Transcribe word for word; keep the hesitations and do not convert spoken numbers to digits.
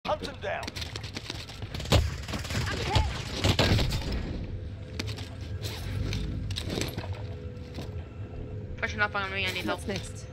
Hunt them down. Pushing up on me, I need help. What's next?